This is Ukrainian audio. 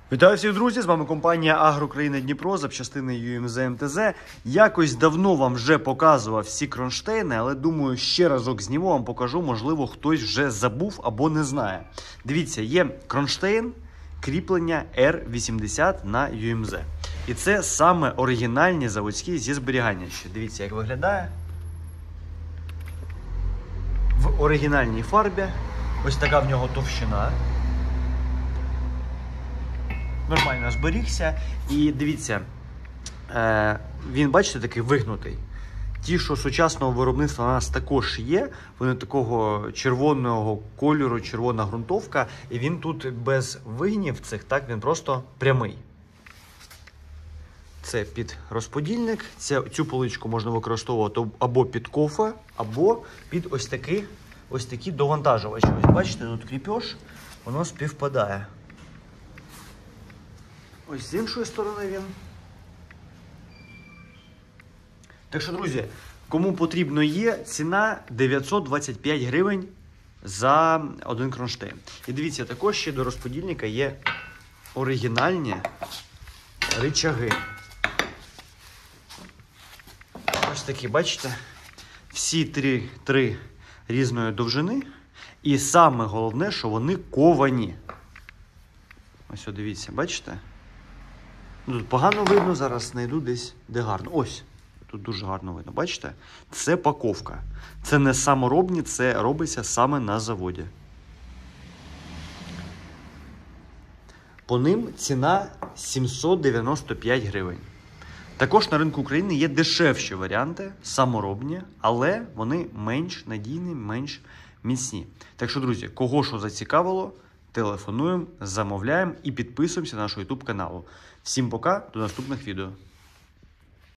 Вітаю всіх, друзі! З вами компанія Агрокраїна Дніпро, запчастини UMZ МТЗ. Якось давно вам вже показував всі кронштейни, але думаю, ще разок зніму, вам покажу, можливо, хтось вже забув або не знає. Дивіться, є кронштейн кріплення R80 на UMZ. І це саме оригінальні заводські зі зберігання. Ще дивіться, як виглядає. В оригінальній фарбі. Ось така в нього товщина. Нормально зберігся. І дивіться, він, бачите, такий вигнутий. Ті, що сучасного виробництва у нас також є, вони такого червоного кольору, червона ґрунтовка. І він тут без вигнів цих, так, він просто прямий. Це під розподільник. Цю поличку можна використовувати або під кофе, або під ось такі довантажувачі. Ось бачите, тут кріпеж, воно співпадає. Ось з іншої сторони він. Так що, друзі, кому потрібно є, ціна 925 гривень за один кронштейн. І дивіться, також ще до розподільника є оригінальні ричаги. Ось такі, бачите? Всі три різної довжини. І саме головне, що вони ковані. Ось, дивіться, бачите? Тут погано видно, зараз знайду десь, де гарно. Ось, тут дуже гарно видно, бачите? Це паковка. Це не саморобні, це робиться саме на заводі. По ним ціна 795 гривень. Також на ринку України є дешевші варіанти, саморобні, але вони менш надійні, менш міцні. Так що, друзі, кого що зацікавило, телефонуємо, замовляємо і підписуємося на наш YouTube канал. Всім пока, до наступних відео.